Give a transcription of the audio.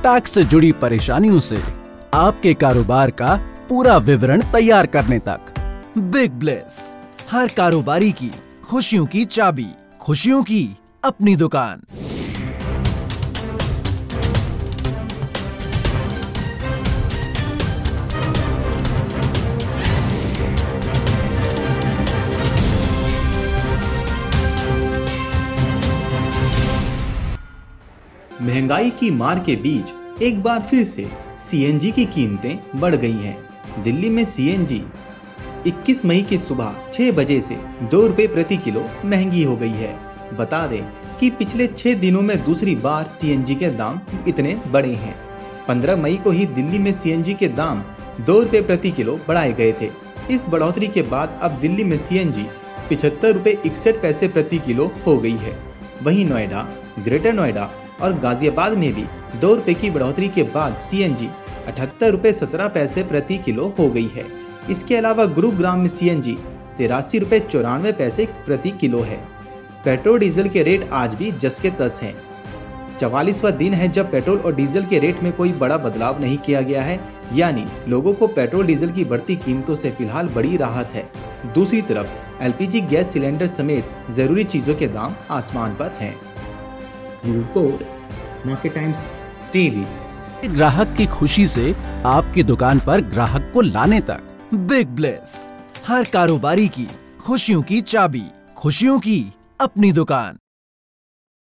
Tax से जुड़ी परेशानियों से आपके कारोबार का पूरा विवरण तैयार करने तक। बिग ब्लेस, हर कारोबारी की खुशियों की चाबी, खुशियों की अपनी दुकान। महंगाई की मार के बीच एक बार फिर से सीएनजी की कीमतें बढ़ गई हैं। दिल्ली में सीएनजी 21 मई की सुबह 6 बजे से 2 रुपये प्रति किलो महंगी हो गई है। बता दें कि पिछले 6 दिनों में दूसरी बार सीएनजी के दाम इतने बढ़े हैं। 15 मई को ही दिल्ली में सीएनजी के दाम 2 रुपये प्रति किलो बढ़ाए गए थे। इस बढ़ोतरी के बाद अब दिल्ली में सीएनजी 75 रुपये 61 पैसे प्रति किलो हो गई है। वहीं नोएडा, ग्रेटर नोएडा और गाजियाबाद में भी 2 रुपये की बढ़ोतरी के बाद सीएनजी 78 रुपये 17 पैसे प्रति किलो हो गई है। इसके अलावा गुरुग्राम में सीएनजी 83 रुपये 94 पैसे प्रति किलो है। पेट्रोल डीजल के रेट आज भी जस के तस हैं। 44वां दिन है जब पेट्रोल और डीजल के रेट में कोई बड़ा बदलाव नहीं किया गया है, यानी लोगों को पेट्रोल डीजल की बढ़ती कीमतों से फिलहाल बड़ी राहत है। दूसरी तरफ एलपीजी गैस सिलेंडर समेत जरूरी चीजों के दाम आसमान पर हैं। Report Market Times TV. ग्राहक की खुशी से आपकी दुकान पर ग्राहक को लाने तक। बिग ब्लेस, हर कारोबारी की खुशियों की चाबी, खुशियों की अपनी दुकान।